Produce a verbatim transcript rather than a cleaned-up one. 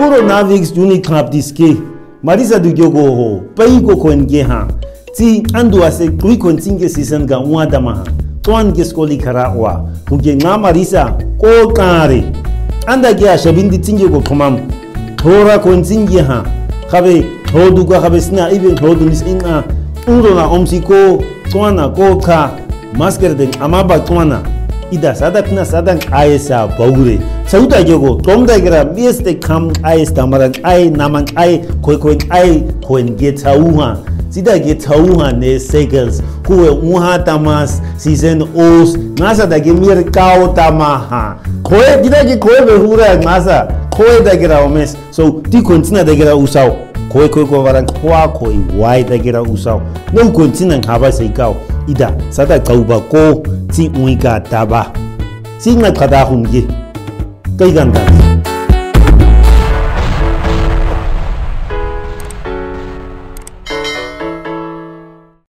Uro Navix Juni Club Diske, Marisa du Yogo, Paigo Coengeha, Ti Anduase, Quicontinge Season Gawadamaha, Tuan Gescoli Karawa, Kugenga Marisa, Ko Kari, Andagia Shabindi Tingo Tomam, Tora Coentingeha, Have, Hoduga Habesna, even Hodunis in a Urona Omsiko, Tuana, Goka, Masker de Amaba Tuana. Ida sadakna sadang aesa baure sauda yogo tomda gira mieste kam aes tamaran ai naman ai koi koi ai koen getauha sida getauha ne segels kuwe uha tamas season os nasa da gemir kao tamaha koe gida ge koe behura nasa koe da gira omes so ti kontina da gira usau koe koe ko waran kwa koi wai da gira usau no kontina haba sei kao ida sada kauba ko ti uika taba singa kada hungi kai ganda